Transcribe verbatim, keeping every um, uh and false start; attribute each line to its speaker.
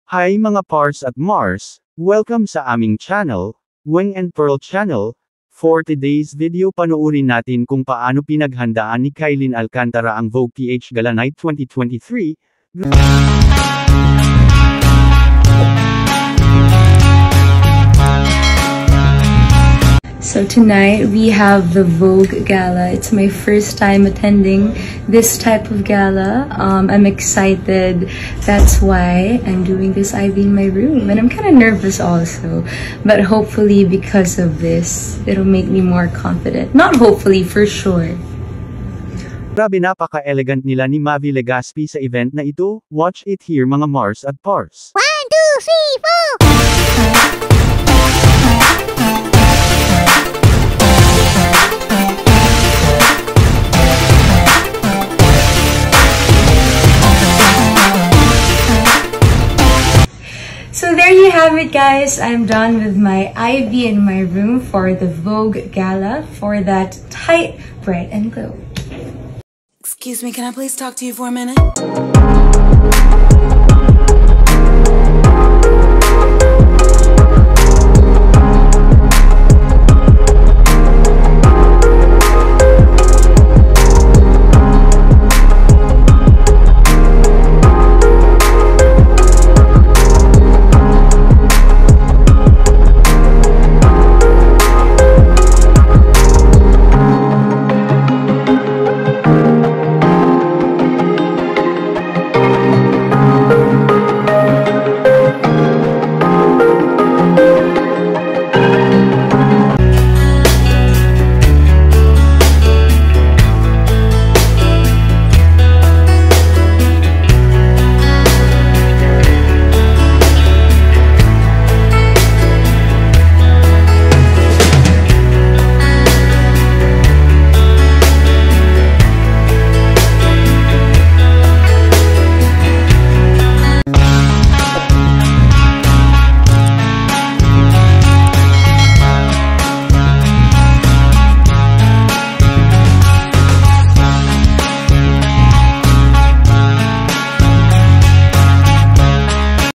Speaker 1: Hi mga Pars at Mars, welcome sa aming channel, Weng&Pearl channel. For today's video panoorin natin kung paano pinaghandaan ni KYLINE Alcantara ang Vogue P H Gala Night twenty twenty-three.
Speaker 2: So tonight we have the Vogue Gala. It's my first time attending this type of gala. Um, I'm excited. That's why I'm doing this I V in my room. And I'm kind of nervous also. But hopefully because of this, it'll make me more confident. Not hopefully, for sure.
Speaker 1: Grabe, napaka-elegant nila ni MAVY Legaspi sa event na ito. Watch it here mga Mars at Pars.
Speaker 3: One, two, three, four!
Speaker 2: So there you have it, guys. I'm done with my I V in my room for the Vogue Gala for that tight, bright, and glow.
Speaker 4: Excuse me, can I please talk to you for a minute?